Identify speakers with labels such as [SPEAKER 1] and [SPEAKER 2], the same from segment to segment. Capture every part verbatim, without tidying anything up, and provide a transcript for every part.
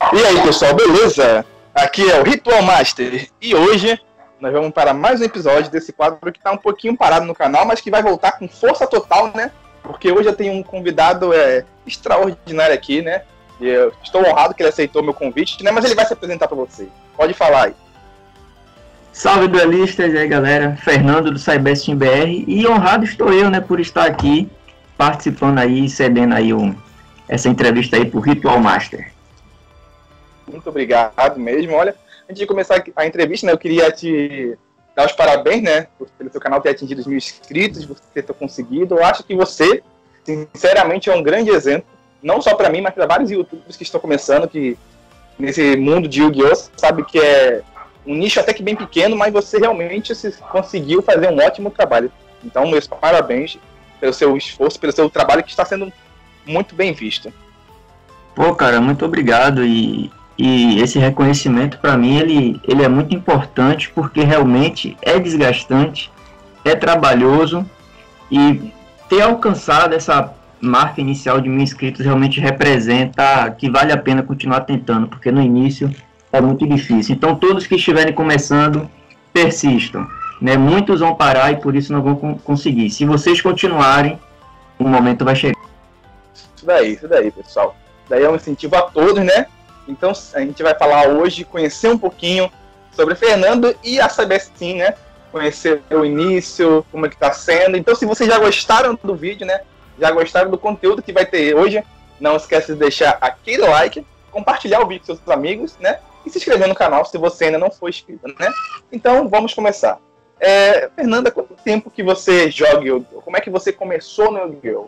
[SPEAKER 1] E aí, pessoal, beleza? Aqui é o Ritual Master e hoje nós vamos para mais um episódio desse quadro que está um pouquinho parado no canal, mas que vai voltar com força total, né? Porque hoje eu tenho um convidado é, extraordinário aqui, né? E eu estou honrado que ele aceitou meu convite, né? Mas ele vai se apresentar para você. Pode falar aí.
[SPEAKER 2] Salve duelistas, e aí galera, Fernando do Cybest Team B R, e honrado estou eu, né, por estar aqui participando aí, cedendo aí um, essa entrevista aí pro Ritual Master.
[SPEAKER 1] Muito obrigado mesmo. Olha, antes de começar a entrevista, né, eu queria te dar os parabéns, né, pelo seu canal ter atingido os mil inscritos, você ter conseguido. Eu acho que você, sinceramente, é um grande exemplo, não só para mim, mas para vários youtubers que estão começando, que nesse mundo de Yu-Gi-Oh! Sabe que é um nicho até que bem pequeno, mas você realmente se conseguiu fazer um ótimo trabalho. Então, meus parabéns pelo seu esforço, pelo seu trabalho que está sendo muito bem visto.
[SPEAKER 2] Pô, cara, muito obrigado, e, e esse reconhecimento para mim, ele, ele é muito importante, porque realmente é desgastante, é trabalhoso, e ter alcançado essa marca inicial de mil inscritos realmente representa que vale a pena continuar tentando, porque no início é muito difícil. Então todos que estiverem começando, persistam, né? Muitos vão parar e por isso não vão conseguir. Se vocês continuarem, o momento vai chegar.
[SPEAKER 1] Isso daí, isso daí, pessoal. Daí é um incentivo a todos, né? Então a gente vai falar hoje, conhecer um pouquinho sobre o Fernando e a Cybest Team, né? Conhecer o início, como é que tá sendo. Então se vocês já gostaram do vídeo, né? Já gostaram do conteúdo que vai ter hoje, não esquece de deixar aquele like, compartilhar o vídeo com seus amigos, né? E se inscrever no canal se você ainda não for inscrito, né? Então vamos começar. É, Fernanda, quanto tempo que você joga Yu-Gi-Oh? Como é que você começou no Yu-Gi-Oh?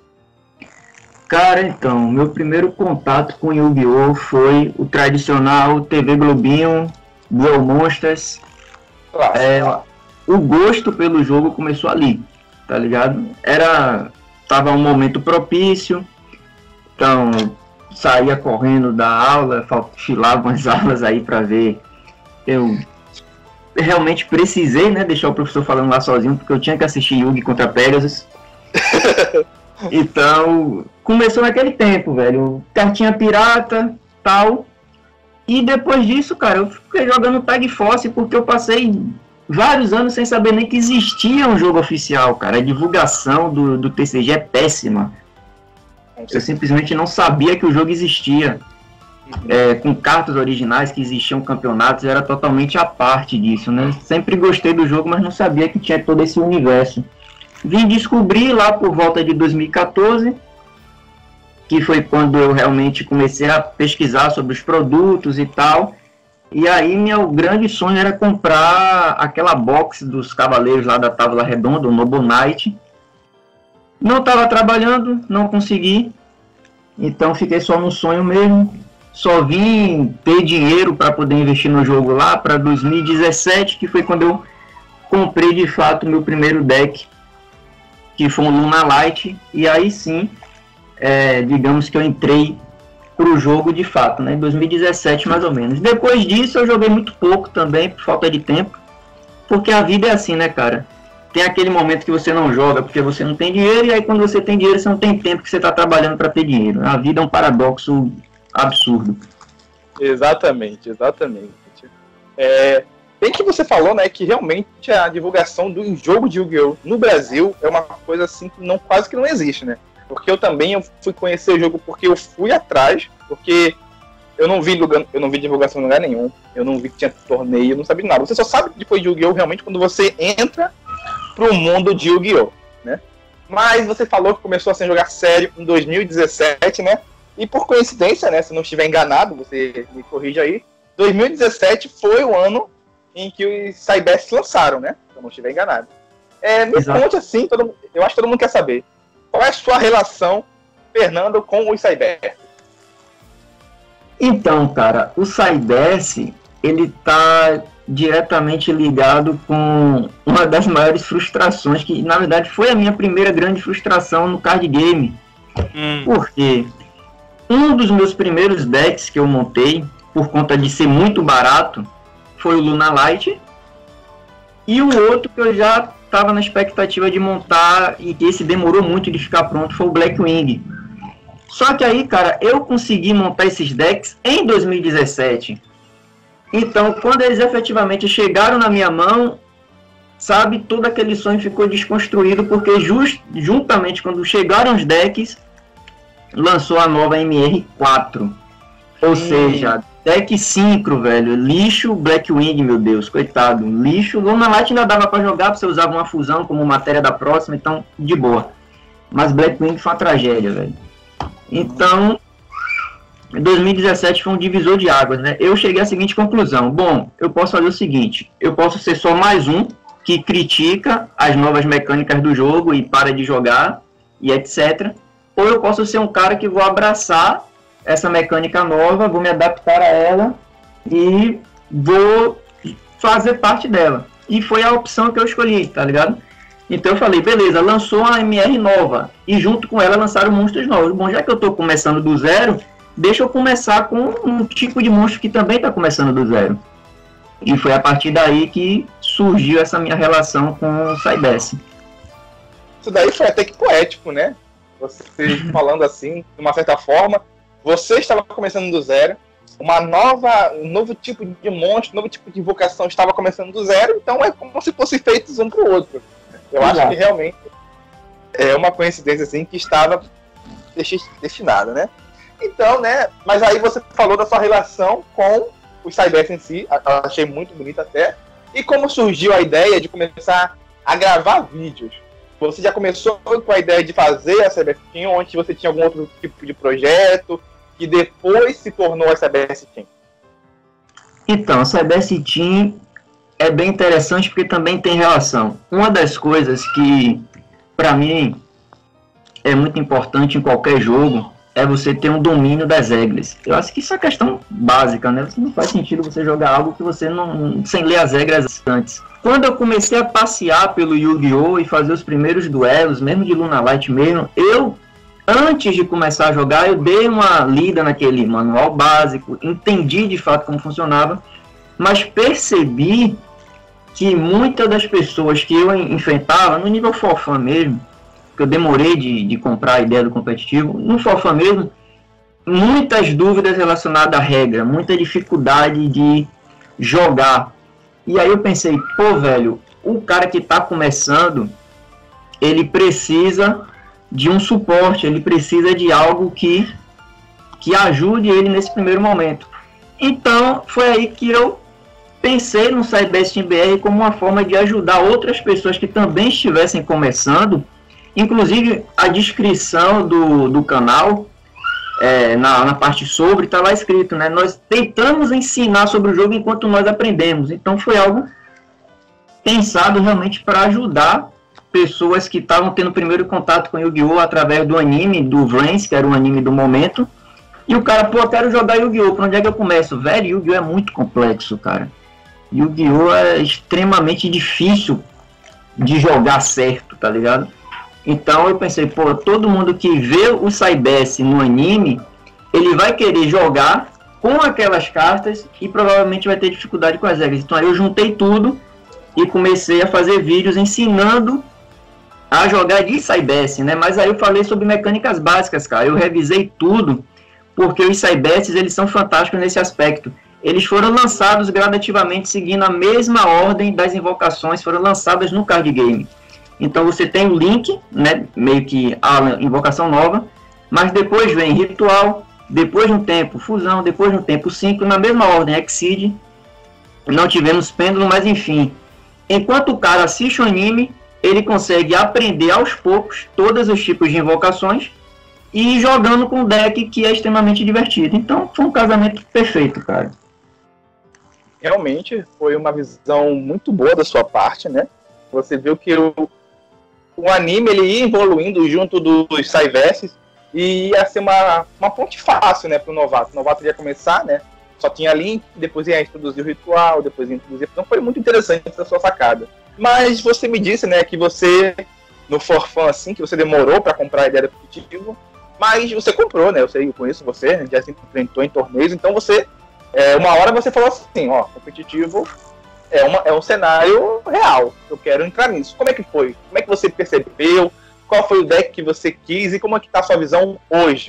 [SPEAKER 2] Cara, então, meu primeiro contato com Yu-Gi-Oh! Foi o tradicional T V Globinho, Duel Monsters.
[SPEAKER 1] Claro.
[SPEAKER 2] É, o gosto pelo jogo começou ali, tá ligado? Era, tava um momento propício, então saía correndo da aula, filava umas aulas aí pra ver. Eu realmente precisei, né, deixar o professor falando lá sozinho, porque eu tinha que assistir Yugi contra Pegasus. Então, começou naquele tempo, velho. Cartinha pirata, tal. E depois disso, cara, eu fiquei jogando Tag Force porque eu passei vários anos sem saber nem que existia um jogo oficial, cara. A divulgação do, do T C G é péssima. Eu simplesmente não sabia que o jogo existia. É, com cartas originais que existiam campeonatos, era totalmente à parte disso, né? Sempre gostei do jogo, mas não sabia que tinha todo esse universo. Vim descobrir lá por volta de dois mil e quatorze, que foi quando eu realmente comecei a pesquisar sobre os produtos e tal. E aí meu grande sonho era comprar aquela box dos Cavaleiros lá da Távola Redonda, o Noble Knight. Não estava trabalhando, não consegui, então fiquei só no sonho mesmo. Só vim ter dinheiro para poder investir no jogo lá para dois mil e dezessete, que foi quando eu comprei de fato meu primeiro deck, que foi um Luna Light, e aí sim, é, digamos que eu entrei pro jogo de fato, né, em dois mil e dezessete mais ou menos. Depois disso eu joguei muito pouco também, por falta de tempo, porque a vida é assim, né, cara? Tem aquele momento que você não joga porque você não tem dinheiro, e aí quando você tem dinheiro você não tem tempo que você está trabalhando para ter dinheiro. A vida é um paradoxo absurdo.
[SPEAKER 1] Exatamente, exatamente. É, bem que você falou, né, que realmente a divulgação do jogo de Yu-Gi-Oh! No Brasil é uma coisa assim que não, quase que não existe, né? Porque eu também eu fui conhecer o jogo porque eu fui atrás, porque eu não vi, eu não vi divulgação em lugar nenhum, eu não vi que tinha torneio, eu não sabia nada. Você só sabe depois de Yu-Gi-Oh! Realmente quando você entra pro mundo de Yu-Gi-Oh! Né? Mas você falou que começou a jogar sério em dois mil e dezessete, né? E por coincidência, né, se não estiver enganado, você me corrija aí, dois mil e dezessete foi o ano em que os Cybest lançaram, né? Se eu não estiver enganado. É, me
[SPEAKER 2] Exato.
[SPEAKER 1] conte assim, todo, eu acho que todo mundo quer saber. Qual é a sua relação, Fernando, com os Cybest?
[SPEAKER 2] Então, cara, o Cybest, ele tá diretamente ligado com uma das maiores frustrações, que na verdade foi a minha primeira grande frustração no card game. Hum. Por quê? Um dos meus primeiros decks que eu montei, por conta de ser muito barato, foi o Luna Light. E o outro que eu já estava na expectativa de montar, e que esse demorou muito de ficar pronto, foi o Blackwing. Só que aí, cara, eu consegui montar esses decks em dois mil e dezessete. Então, quando eles efetivamente chegaram na minha mão, sabe, todo aquele sonho ficou desconstruído, porque just, juntamente quando chegaram os decks, lançou a nova M R quatro. Ou hum. seja, deck Synchro, velho. Lixo Blackwing, meu Deus, coitado. Lixo. Luna Light ainda dava pra jogar, você usava uma fusão como matéria da próxima, então, de boa. Mas Blackwing foi uma tragédia, velho. Então, dois mil e dezessete foi um divisor de águas, né? Eu cheguei à seguinte conclusão. Bom, eu posso fazer o seguinte. Eu posso ser só mais um que critica as novas mecânicas do jogo e para de jogar, e etcétera. Ou eu posso ser um cara que vou abraçar essa mecânica nova, vou me adaptar a ela e vou fazer parte dela. E foi a opção que eu escolhi, tá ligado? Então eu falei, beleza, lançou a M R nova e junto com ela lançaram monstros novos. Bom, já que eu tô começando do zero, deixa eu começar com um tipo de monstro que também tá começando do zero. E foi a partir daí que surgiu essa minha relação com o Cybesse.
[SPEAKER 1] Isso daí foi até que poético, né? Você falando assim, de uma certa forma, você estava começando do zero, uma nova, um novo tipo de monstro, um novo tipo de invocação estava começando do zero, então é como se fossem feitos um para o outro. Eu Exato. Acho que realmente é uma coincidência assim que estava destinada, né? Então, né? Mas aí você falou da sua relação com o Cybesse em si, eu achei muito bonito até. E como surgiu a ideia de começar a gravar vídeos? Você já começou com a ideia de fazer a Cybesse Team, ou antes você tinha algum outro tipo de projeto que depois se tornou a Cybesse Team?
[SPEAKER 2] Então, a Cybesse Team é bem interessante porque também tem relação. Uma das coisas que, para mim, é muito importante em qualquer jogo é você ter um domínio das regras. Eu acho que isso é questão básica, né? Não faz sentido você jogar algo que você não, sem ler as regras antes. Quando eu comecei a passear pelo Yu-Gi-Oh! E fazer os primeiros duelos, mesmo de Luna Light mesmo, eu, antes de começar a jogar, eu dei uma lida naquele manual básico, entendi de fato como funcionava, mas percebi que muitas das pessoas que eu enfrentava, no nível for fun mesmo, que eu demorei de, de comprar a ideia do competitivo, no for fun mesmo, muitas dúvidas relacionadas à regra, muita dificuldade de jogar. E aí eu pensei, pô, velho, o cara que está começando, ele precisa de um suporte, ele precisa de algo que, que ajude ele nesse primeiro momento. Então, foi aí que eu pensei no Cybesse Team B R como uma forma de ajudar outras pessoas que também estivessem começando. Inclusive, a descrição do, do canal, é, na, na parte sobre, está lá escrito, né? Nós tentamos ensinar sobre o jogo enquanto nós aprendemos. Então, foi algo pensado realmente para ajudar pessoas que estavam tendo primeiro contato com Yu-Gi-Oh! Através do anime, do Vrance, que era o anime do momento. E o cara, pô, eu quero jogar Yu-Gi-Oh! Por onde é que eu começo? Velho, Yu-Gi-Oh! É muito complexo, cara. Yu-Gi-Oh! É extremamente difícil de jogar certo, tá ligado? Então eu pensei, pô, todo mundo que vê o Cybesse no anime, ele vai querer jogar com aquelas cartas e provavelmente vai ter dificuldade com as regras. Então aí eu juntei tudo e comecei a fazer vídeos ensinando a jogar de Cybesse, né? Mas aí eu falei sobre mecânicas básicas, cara. Eu revisei tudo, porque os Cybesses, eles são fantásticos nesse aspecto. Eles foram lançados gradativamente, seguindo a mesma ordem das invocações, foram lançadas no card game. Então você tem o link, né, meio que a invocação nova, mas depois vem ritual, depois de um tempo fusão, depois de um tempo cinco, na mesma ordem Exceed. Não tivemos pêndulo, mas enfim. Enquanto o cara assiste o anime, ele consegue aprender aos poucos todos os tipos de invocações e ir jogando com o deck, que é extremamente divertido. Então foi um casamento perfeito, cara.
[SPEAKER 1] Realmente foi uma visão muito boa da sua parte, né? Você viu que o o anime ele ia evoluindo junto dos Cybesses e ia ser uma, uma ponte fácil, né, para o novato. O novato ia começar, né, só tinha link, depois ia introduzir o ritual, depois ia introduzir... Então foi muito interessante essa sua sacada. Mas você me disse, né, que você, no for fun, assim, que você demorou para comprar a ideia do competitivo, mas você comprou, né, eu sei, eu conheço você, já se enfrentou em torneios, então você, é, uma hora você falou assim, ó, competitivo... É, uma, é um cenário real, eu quero entrar nisso. Como é que foi? Como é que você percebeu? Qual foi o deck que você quis? E como é que está a sua visão hoje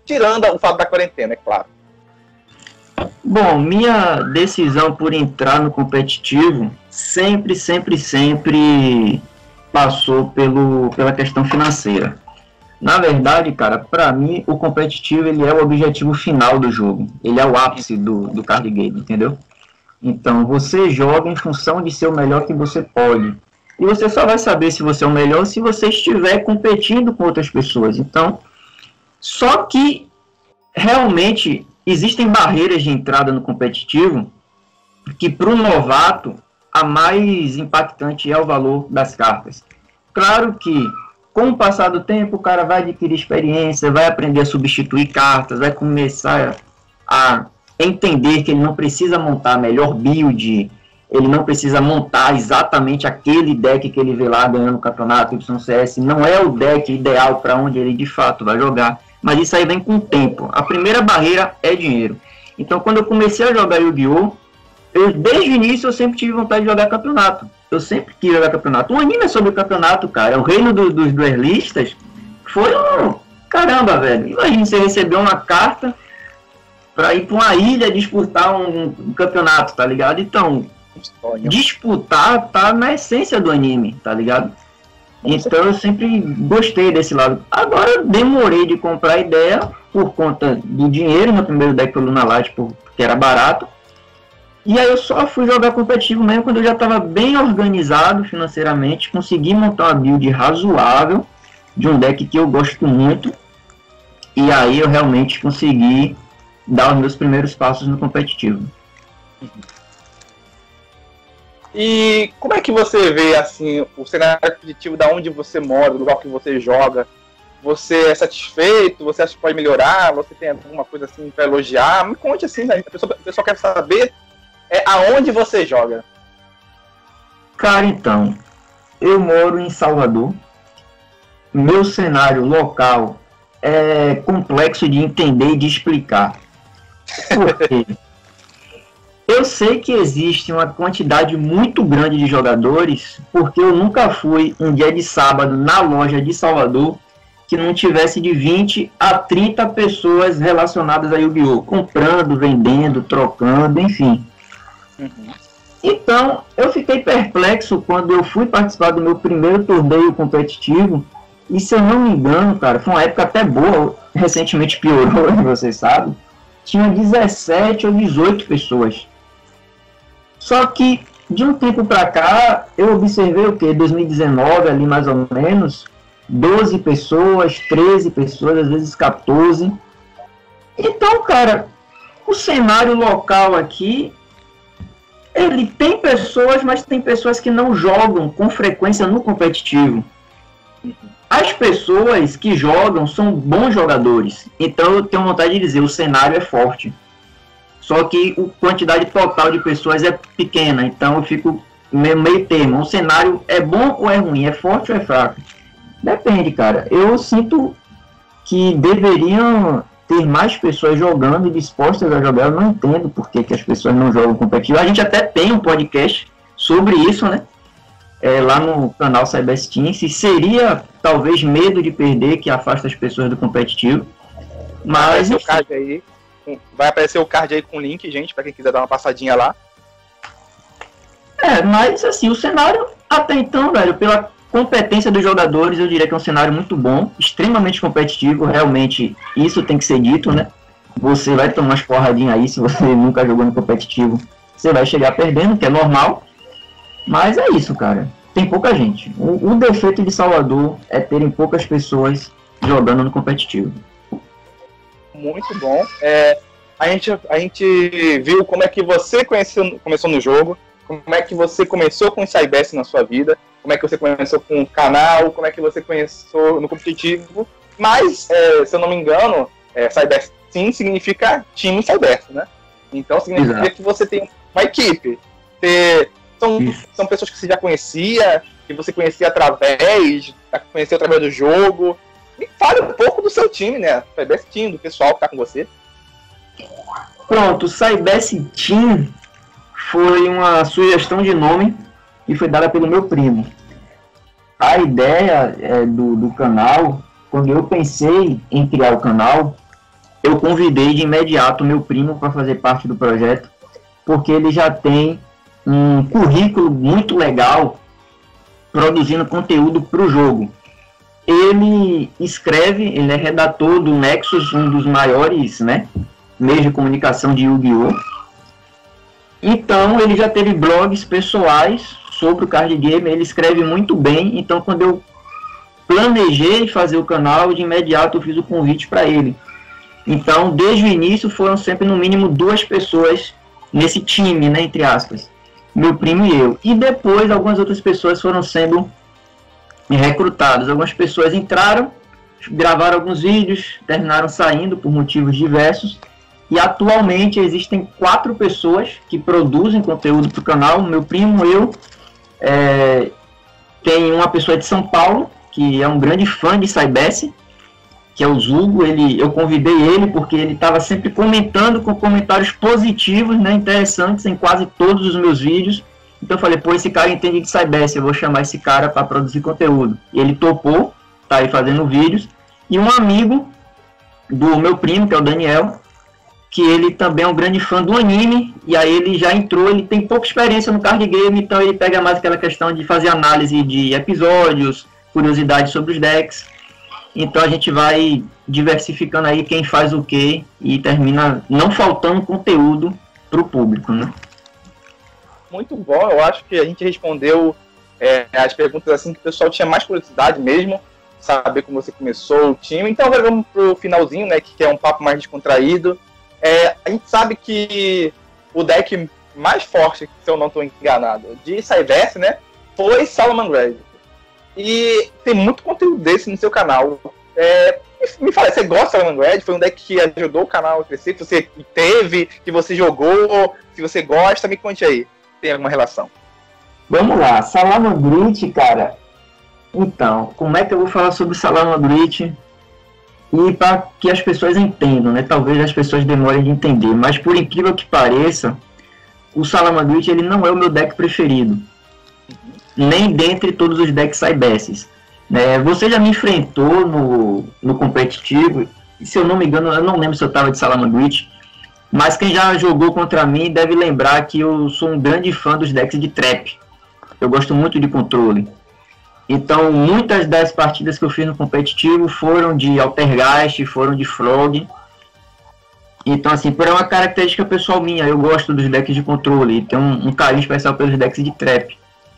[SPEAKER 1] tirando o fato da quarentena, é claro.
[SPEAKER 2] Bom, minha decisão por entrar no competitivo sempre, sempre, sempre passou pelo, pela questão financeira. Na verdade, cara, para mim, o competitivo ele é o objetivo final do jogo. Ele é o ápice do, do card game, entendeu? Então, você joga em função de ser o melhor que você pode. E você só vai saber se você é o melhor se você estiver competindo com outras pessoas. Então, só que realmente existem barreiras de entrada no competitivo que, para o novato, a mais impactante é o valor das cartas. Claro que, com o passar do tempo, o cara vai adquirir experiência, vai aprender a substituir cartas, vai começar a entender que ele não precisa montar a melhor build, ele não precisa montar exatamente aquele deck que ele vê lá ganhando o campeonato Y C S, não é o deck ideal para onde ele de fato vai jogar, mas isso aí vem com o tempo. A primeira barreira é dinheiro. Então, quando eu comecei a jogar Yu-Gi-Oh!, eu, desde o início eu sempre tive vontade de jogar campeonato. Eu sempre quis jogar campeonato. Um anime é sobre o campeonato, cara. O reino do, dos duelistas foi um... Caramba, velho. Imagina você receber uma carta pra ir pra uma ilha disputar um, um campeonato, tá ligado? Então, disputar tá na essência do anime, tá ligado? Então eu sempre gostei desse lado. Agora eu demorei de comprar a ideia por conta do dinheiro. Meu primeiro deck foi Luna Light, porque era barato. E aí eu só fui jogar competitivo mesmo quando eu já estava bem organizado financeiramente, consegui montar uma build razoável de um deck que eu gosto muito, e aí eu realmente consegui dar os meus primeiros passos no competitivo.
[SPEAKER 1] E como é que você vê assim o cenário competitivo da onde você mora, do lugar que você joga? Você é satisfeito? Você acha que pode melhorar? Você tem alguma coisa assim para elogiar? Me conte assim, né? a, pessoa, a pessoa quer saber é aonde você joga.
[SPEAKER 2] Cara, então, eu moro em Salvador. Meu cenário local é complexo de entender e de explicar. Por quê? Eu sei que existe uma quantidade muito grande de jogadores, porque eu nunca fui um dia de sábado na loja de Salvador que não tivesse de vinte a trinta pessoas relacionadas a Yu-Gi-Oh! Comprando, vendendo, trocando, enfim. Uhum. Então, eu fiquei perplexo quando eu fui participar do meu primeiro torneio competitivo, e se eu não me engano, cara, foi uma época até boa, recentemente piorou, vocês sabem, tinha dezessete ou dezoito pessoas. Só que, de um tempo pra cá, eu observei o que? dois mil e dezenove, ali mais ou menos, doze pessoas, treze pessoas, às vezes quatorze. Então, cara, o cenário local aqui, ele tem pessoas, mas tem pessoas que não jogam com frequência no competitivo. As pessoas que jogam são bons jogadores. Então eu tenho vontade de dizer, o cenário é forte. Só que a quantidade total de pessoas é pequena. Então eu fico meio, meio termo. O cenário é bom ou é ruim? É forte ou é fraco? Depende, cara. Eu sinto que deveriam ter mais pessoas jogando e dispostas a jogar. Eu não entendo por que, que as pessoas não jogam competitivo. A gente até tem um podcast sobre isso, né? É, lá no canal Cybersteam. Se seria talvez medo de perder que afasta as pessoas do competitivo. Mas
[SPEAKER 1] vai aparecer o card aí, vai aparecer o card aí com o link, gente, para quem quiser dar uma passadinha lá.
[SPEAKER 2] É, mas assim, o cenário até então, velho, pela competência dos jogadores, eu diria que é um cenário muito bom, extremamente competitivo, realmente isso tem que ser dito, né? Você vai tomar umas porradinhas aí, se você nunca jogou no competitivo, você vai chegar perdendo, que é normal, mas é isso, cara, tem pouca gente. O, o defeito de Salvador é terem poucas pessoas jogando no competitivo.
[SPEAKER 1] Muito bom. É, a, gente, a gente viu como é que você conheceu, começou no jogo, como é que você começou com o Cybest na sua vida, como é que você começou com o canal, como é que você começou no competitivo, mas, é, se eu não me engano, é, Cybest sim significa time Cybest, né? Então significa Exato. Que você tem uma equipe. Você, são, são pessoas que você já conhecia, que você conhecia através, conheceu através do jogo. E fale um pouco do seu time, né? Cybest Team, do pessoal que tá com você.
[SPEAKER 2] Pronto, o Cybest Team foi uma sugestão de nome que foi dada pelo meu primo. A ideia é, do, do canal, quando eu pensei em criar o canal, eu convidei de imediato meu primo para fazer parte do projeto, porque ele já tem um currículo muito legal produzindo conteúdo para o jogo. Ele escreve, ele é redator do Nexus, um dos maiores, né, meios de comunicação de Yu-Gi-Oh! Então, ele já teve blogs pessoais sobre o card game, ele escreve muito bem. Então, quando eu planejei fazer o canal, de imediato eu fiz o convite para ele. Então, desde o início, foram sempre no mínimo duas pessoas nesse time, né, entre aspas, meu primo e eu. E depois, algumas outras pessoas foram sendo recrutadas. Algumas pessoas entraram, gravaram alguns vídeos, terminaram saindo por motivos diversos. E atualmente existem quatro pessoas que produzem conteúdo para o canal. Meu primo, eu, é, tem uma pessoa de São Paulo, que é um grande fã de Cybesse, que é o Zugo. Ele, eu convidei ele porque ele estava sempre comentando com comentários positivos, né, interessantes em quase todos os meus vídeos. Então eu falei, pô, esse cara entende de Cybesse, eu vou chamar esse cara para produzir conteúdo. E ele topou, tá aí fazendo vídeos. E um amigo do meu primo, que é o Daniel, que ele também é um grande fã do anime, e aí ele já entrou, ele tem pouca experiência no card game, então ele pega mais aquela questão de fazer análise de episódios, curiosidades sobre os decks. Então a gente vai diversificando aí quem faz o quê e termina não faltando conteúdo para o público, né?
[SPEAKER 1] Muito bom, eu acho que a gente respondeu é, as perguntas assim que o pessoal tinha mais curiosidade mesmo, saber como você começou o time. Então agora vamos pro finalzinho, né, que é um papo mais descontraído. É, a gente sabe que o deck mais forte, se eu não estou enganado, de Cybesse, né, foi Salamangreat. E tem muito conteúdo desse no seu canal. É, me fala, você gosta de Salamangreat? Foi um deck que ajudou o canal a crescer, que você teve, que você jogou, se você gosta, me conte aí. Tem alguma relação?
[SPEAKER 2] Vamos lá, Salamangreat, cara. Então, como é que eu vou falar sobre Salamangreat? E para que as pessoas entendam, né? Talvez as pessoas demorem de entender, mas por incrível que pareça, o Salamangreat ele não é o meu deck preferido, nem dentre todos os decks Cybesses. Né? Você já me enfrentou no, no competitivo, e se eu não me engano, eu não lembro se eu estava de Salamangreat, mas quem já jogou contra mim deve lembrar que eu sou um grande fã dos decks de trap. Eu gosto muito de controle. Então, muitas das partidas que eu fiz no competitivo foram de Altergeist, foram de Frog. Então, assim, por uma característica pessoal minha, eu gosto dos decks de controle, e tenho um, um carinho especial pelos decks de trap.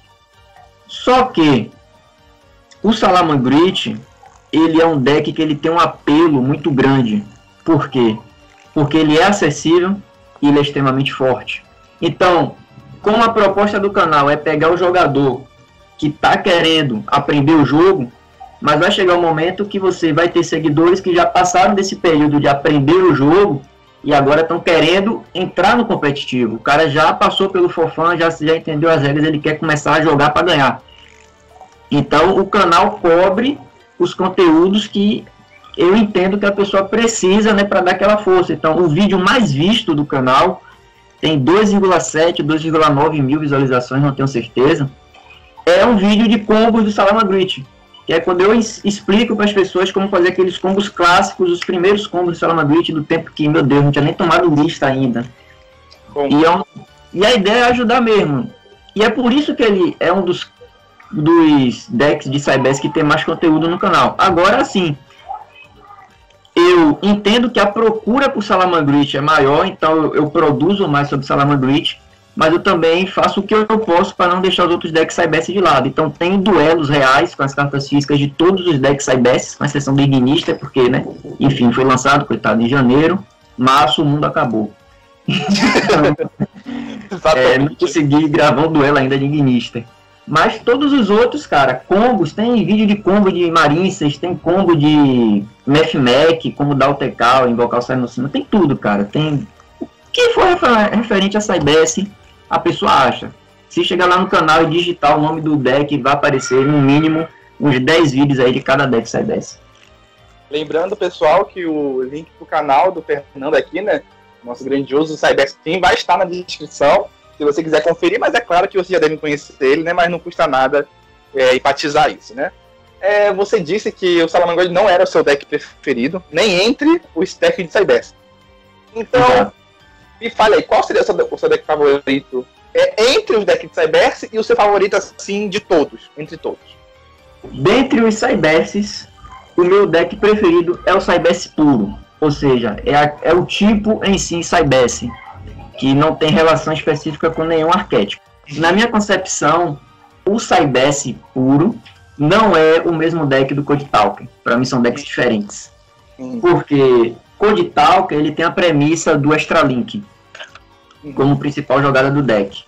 [SPEAKER 2] Só que o Salamangreat, ele é um deck que ele tem um apelo muito grande. Por quê? Porque ele é acessível e ele é extremamente forte. Então, como a proposta do canal é pegar o jogador que está querendo aprender o jogo, mas vai chegar um momento que você vai ter seguidores que já passaram desse período de aprender o jogo e agora estão querendo entrar no competitivo. O cara já passou pelo forfã, já, já entendeu as regras, ele quer começar a jogar para ganhar. Então o canal cobre os conteúdos que eu entendo que a pessoa precisa, né, para dar aquela força. Então o vídeo mais visto do canal tem dois vírgula sete, dois vírgula nove mil visualizações, não tenho certeza. É um vídeo de combos do Salamangreat, que é quando eu explico para as pessoas como fazer aqueles combos clássicos, os primeiros combos do Salamangreat do tempo que, meu Deus, não tinha nem tomado lista ainda. E, é um, e a ideia é ajudar mesmo. E é por isso que ele é um dos, dos decks de Cybesse que tem mais conteúdo no canal. Agora sim, eu entendo que a procura por Salamangreat é maior, então eu, eu produzo mais sobre Salamangreat, mas eu também faço o que eu posso para não deixar os outros decks Cybesse de lado. Então tem duelos reais com as cartas físicas de todos os decks Cybesse, com exceção do Ignista, porque, né, enfim, foi lançado, coitado, em janeiro, março, o mundo acabou. é, não consegui gravar um duelo ainda de Ignista. Mas todos os outros, cara, combos, tem vídeo de combo de Marincers, tem combo de Mefmec, como dar o T K, invocar o Sinocino, tem tudo, cara. Tem o que for referente a Cybesse, a pessoa acha. Se chegar lá no canal e digitar o nome do deck, vai aparecer no mínimo uns dez vídeos aí de cada deck Cybesse.
[SPEAKER 1] Lembrando, pessoal, que o link pro canal do Fernando aqui, né, nosso grandioso Cybesse Team, vai estar na descrição, se você quiser conferir, mas é claro que você já deve conhecer ele, né, mas não custa nada é, enfatizar isso, né. é, você disse que o Salamangreat não era o seu deck preferido, nem entre os decks de Cyberse. Então, uhum. me fale aí, qual seria o seu, o seu deck favorito é, entre os decks de Cyberse e o seu favorito, assim, de todos, entre todos?
[SPEAKER 2] Dentre os Cyberses, o meu deck preferido é o Cyberse puro, ou seja, é, a, é o tipo em si Cyberse, que não tem relação específica com nenhum arquétipo. Na minha concepção, o Cyberse puro não é o mesmo deck do Code Talker. Para mim são decks diferentes. Hum. Porque Code Talker, ele tem a premissa do Extra Link como principal jogada do deck.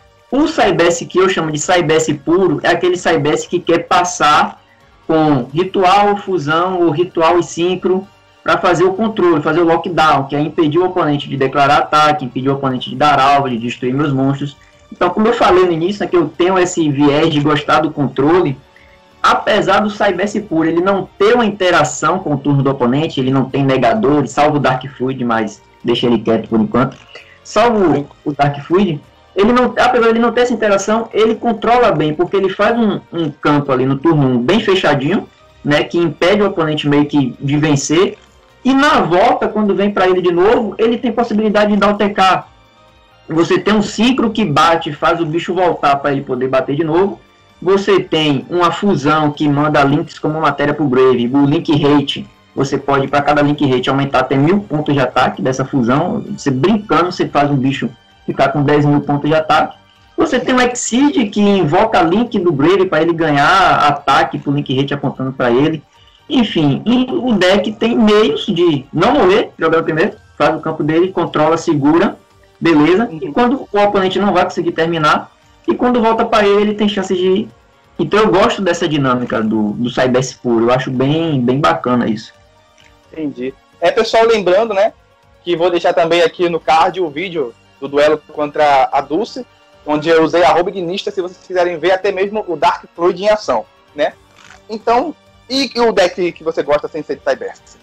[SPEAKER 2] O Cyberse que eu chamo de Cyberse puro é aquele Cyberse que quer passar com ritual, fusão ou ritual e sincro para fazer o controle, fazer o lockdown, que é impedir o oponente de declarar ataque, impedir o oponente de dar alvo, de destruir meus monstros. Então, como eu falei no início, é que eu tenho esse viés de gostar do controle. Apesar do Cyberse puro ele não ter uma interação com o turno do oponente, ele não tem negadores, salvo o Dark Fluid, mas deixa ele quieto por enquanto. Salvo o Dark Fluid, ele não, apesar de ele não ter essa interação, ele controla bem, porque ele faz um, um campo ali no turno um bem fechadinho, né, que impede o oponente meio que de vencer. E na volta, quando vem para ele de novo, ele tem possibilidade de dar o T K. Você tem um ciclo que bate, faz o bicho voltar para ele poder bater de novo. Você tem uma fusão que manda links como matéria para o Brave. O link rate, você pode, para cada link rate, aumentar até mil pontos de ataque dessa fusão. Você brincando, você faz um bicho ficar com dez mil pontos de ataque. Você tem o Exceed, que invoca link do Brave para ele ganhar ataque para o link rate apontando para ele. Enfim, o deck tem meios de não morrer, jogar o primeiro, faz o campo dele, controla, segura, beleza. E quando o oponente não vai conseguir terminar, e quando volta para ele, ele tem chance de ir. Então eu gosto dessa dinâmica do, do Cyberse puro. Eu acho bem, bem bacana isso.
[SPEAKER 1] Entendi. É, pessoal, lembrando, né, que vou deixar também aqui no card o vídeo do duelo contra a Dulce, onde eu usei a arroba Ignista, se vocês quiserem ver até mesmo o Dark Fluid em ação, né? Então, e o deck que você gosta sem ser de Cyberse?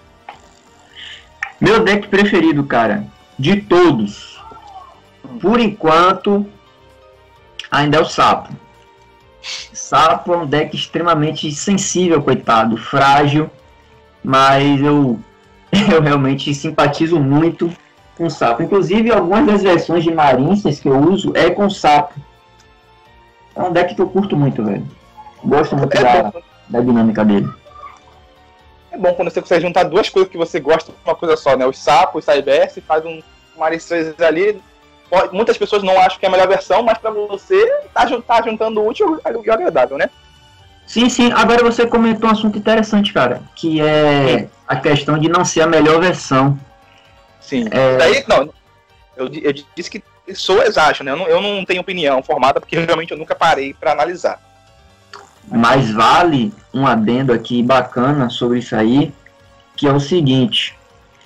[SPEAKER 2] Meu deck preferido, cara, de todos, por enquanto, ainda é o Sapo. Sapo é um deck extremamente sensível, coitado, frágil, mas eu, eu realmente simpatizo muito com o Sapo. Inclusive, algumas das versões de Marincers que eu uso é com Sapo. É um deck que eu curto muito, velho. Gosto muito é da, da dinâmica dele.
[SPEAKER 1] É bom quando você consegue juntar duas coisas que você gosta de uma coisa só, né? Os Sapos, o Cyberse, faz um Marincers ali. Muitas pessoas não acham que é a melhor versão, mas pra você tá, tá juntando o útil e o agradável, né?
[SPEAKER 2] Sim, sim. Agora você comentou um assunto interessante, cara, que é sim. a questão de não ser a melhor versão.
[SPEAKER 1] Sim. É... Daí, não, eu, eu disse que sou exato, né? Eu não, eu não tenho opinião formada, porque realmente eu nunca parei para analisar.
[SPEAKER 2] Mas vale um adendo aqui bacana sobre isso aí, que é o seguinte...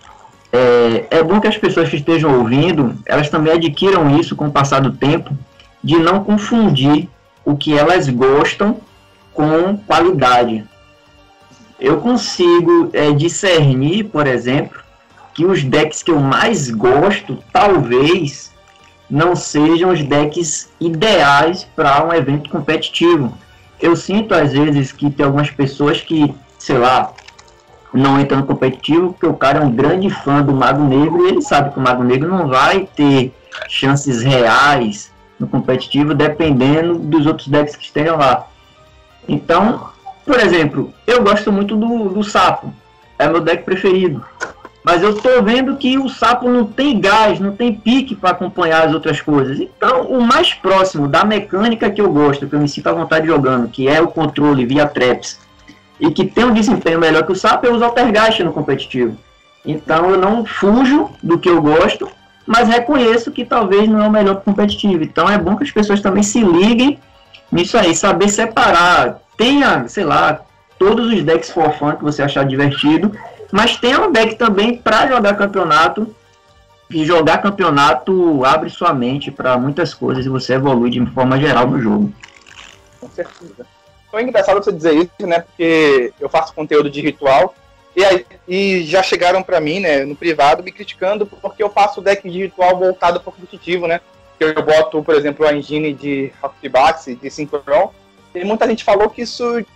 [SPEAKER 2] É, é bom que as pessoas que estejam ouvindo, elas também adquiram isso com o passar do tempo, de não confundir o que elas gostam com qualidade. Eu consigo é, discernir, por exemplo, que os decks que eu mais gosto, talvez, não sejam os decks ideais para um evento competitivo. Eu sinto, às vezes, que tem algumas pessoas que, sei lá, não entra no competitivo, porque o cara é um grande fã do Mago Negro e ele sabe que o Mago Negro não vai ter chances reais no competitivo, dependendo dos outros decks que estejam lá. Então, por exemplo, eu gosto muito do, do Sapo, é meu deck preferido, mas eu estou vendo que o Sapo não tem gás, não tem pique para acompanhar as outras coisas. Então, o mais próximo da mecânica que eu gosto, que eu me sinto à vontade jogando, que é o controle via traps, e que tem um desempenho melhor que o Sapo, eu uso Altergeist no competitivo. Então eu não fujo do que eu gosto, mas reconheço que talvez não é o melhor pro competitivo. Então é bom que as pessoas também se liguem nisso aí, saber separar. Tenha, sei lá, todos os decks for fun que você achar divertido, mas tenha um deck também para jogar campeonato, e jogar campeonato abre sua mente para muitas coisas e você evolui de forma geral no jogo.
[SPEAKER 1] Com certeza. Foi engraçado você dizer isso, né? Porque eu faço conteúdo de ritual e, aí, e já chegaram pra mim, né, no privado, me criticando porque eu faço deck de ritual voltado para o competitivo, né? Eu boto, por exemplo, a engine de Rockbax, de Synchron, e muita gente falou que isso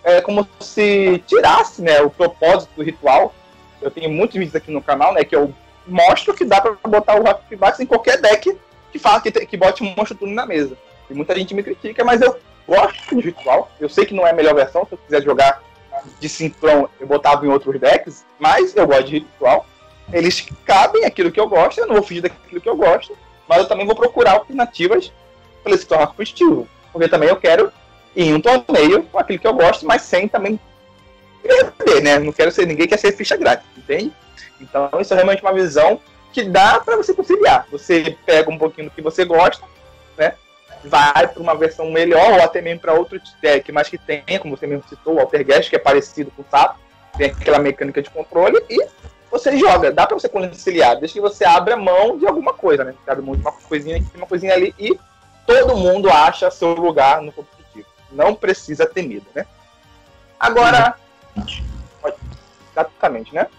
[SPEAKER 1] é como se tirasse, né, o propósito do ritual. Eu tenho muitos vídeos aqui no canal, né, que eu mostro que dá pra botar o Rapidvax em qualquer deck que fala que, te, que bote um monstro turno na mesa. E muita gente me critica, mas eu gosto de ritual. Eu sei que não é a melhor versão, se eu quiser jogar de simplão, eu botava em outros decks, mas eu gosto de ritual. Eles cabem aquilo que eu gosto, eu não vou fugir daquilo que eu gosto, mas eu também vou procurar alternativas para ele se tornar competitivo. Porque também eu quero ir em um torneio com aquilo que eu gosto, mas sem também perder, né? Não quero ser, ninguém quer ser ficha grátis, entende? Então isso é realmente uma visão que dá para você conciliar. Você pega um pouquinho do que você gosta, né? Vai para uma versão melhor, ou até mesmo para outro deck, mas que tenha, como você mesmo citou, o Altergeist, que é parecido com o Sapo, tem aquela mecânica de controle, e você joga, dá pra você conciliar, desde que você abra mão de alguma coisa, né? Você abre mão de uma coisinha aqui, uma coisinha ali, e todo mundo acha seu lugar no competitivo. Não precisa ter medo, né? Agora... Exatamente, né?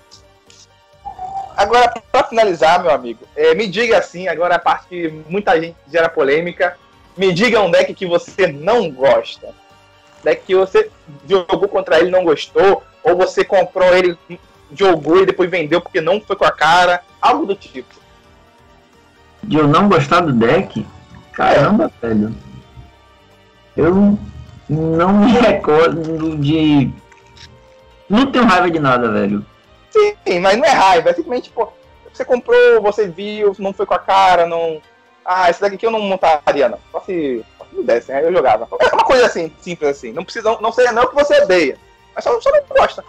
[SPEAKER 1] Agora, pra finalizar, meu amigo, é, me diga assim, agora a parte que muita gente gera polêmica, me diga um deck que você não gosta. Deck que você jogou contra ele e não gostou, ou você comprou ele... jogou e depois vendeu porque não foi com a cara, algo do tipo.
[SPEAKER 2] De eu não gostar do deck? Caramba, é. velho. Eu não me recordo de... Não tenho raiva de nada, velho.
[SPEAKER 1] Sim, mas não é raiva, é simplesmente, pô, você comprou, você viu, não foi com a cara, não... Ah, esse daqui aqui eu não montaria, não. Só se, só se me desse, né? Eu jogava. É uma coisa assim, simples assim. Não precisa, não seria não que você odeia, mas só, só não gosta.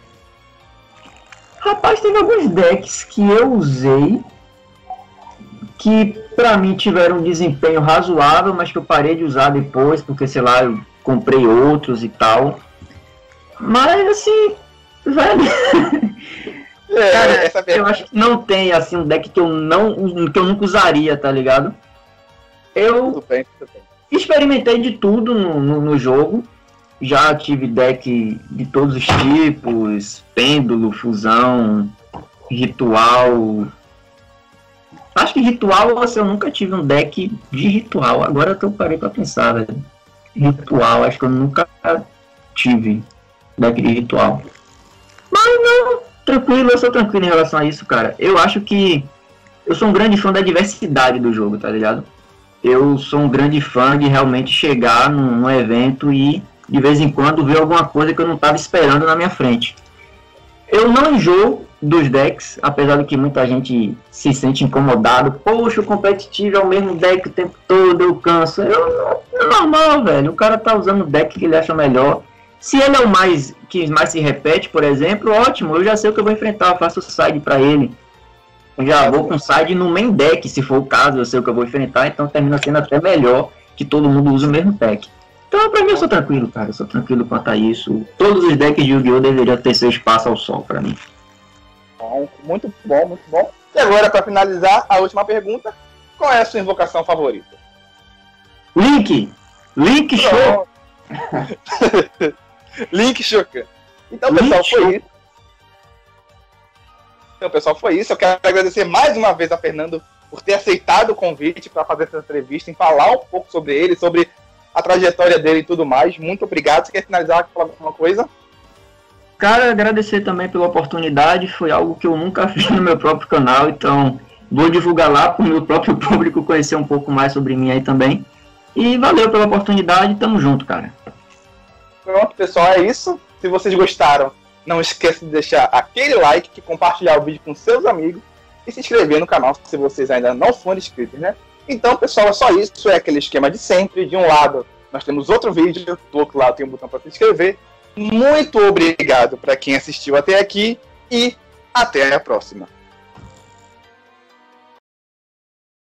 [SPEAKER 2] Rapaz, teve alguns decks que eu usei que pra mim tiveram um desempenho razoável, mas que eu parei de usar depois, porque sei lá, eu comprei outros e tal. Mas assim, velho. É, cara, essa eu acho que não tem assim um deck que eu não que eu nunca usaria, tá ligado? Eu tudo bem, tudo bem. Experimentei de tudo no, no, no jogo. Já tive deck de todos os tipos, pêndulo, fusão, ritual. Acho que ritual eu nunca tive um deck de ritual. Agora que eu parei pra pensar, velho. Ritual, acho que eu nunca tive deck de ritual. Mas não, tranquilo, eu sou tranquilo em relação a isso, cara. Eu acho que eu sou um grande fã da diversidade do jogo, tá ligado? Eu sou um grande fã de realmente chegar num, num evento e de vez em quando ver alguma coisa que eu não estava esperando na minha frente. Eu não enjoo dos decks, apesar de que muita gente se sente incomodado. Poxa, o competitivo é o mesmo deck o tempo todo, eu canso. Eu, é normal, velho. O cara tá usando o deck que ele acha melhor. Se ele é o mais que mais se repete, por exemplo, ótimo, eu já sei o que eu vou enfrentar, eu faço o side para ele. Eu já vou com side no main deck, se for o caso, eu sei o que eu vou enfrentar, então termina sendo até melhor que todo mundo use o mesmo deck. Então, pra mim, eu sou tranquilo, cara. Eu sou tranquilo quanto a isso. Todos os decks de Yu-Gi-Oh! Deveriam ter seu espaço ao sol, pra mim.
[SPEAKER 1] Bom, muito bom, muito bom. E agora, pra finalizar, a última pergunta. Qual é a sua invocação favorita?
[SPEAKER 2] Link! Link Show!
[SPEAKER 1] Link Shoka. Então, Link pessoal, show. foi isso. Então, pessoal, foi isso. Eu quero agradecer mais uma vez a Fernando por ter aceitado o convite para fazer essa entrevista e falar um pouco sobre ele, sobre a trajetória dele e tudo mais. Muito obrigado. Você quer finalizar com alguma coisa?
[SPEAKER 2] Cara, agradecer também pela oportunidade. Foi algo que eu nunca fiz no meu próprio canal, então vou divulgar lá para o meu próprio público conhecer um pouco mais sobre mim aí também. E valeu pela oportunidade. Tamo junto, cara.
[SPEAKER 1] Pronto, pessoal, é isso. Se vocês gostaram, não esqueça de deixar aquele like, que compartilhar o vídeo com seus amigos e se inscrever no canal se vocês ainda não forem inscritos, né? Então, pessoal, é só isso. É aquele esquema de sempre. De um lado, nós temos outro vídeo. Do outro lado, tem um botão para se inscrever. Muito obrigado para quem assistiu até aqui. E até a próxima.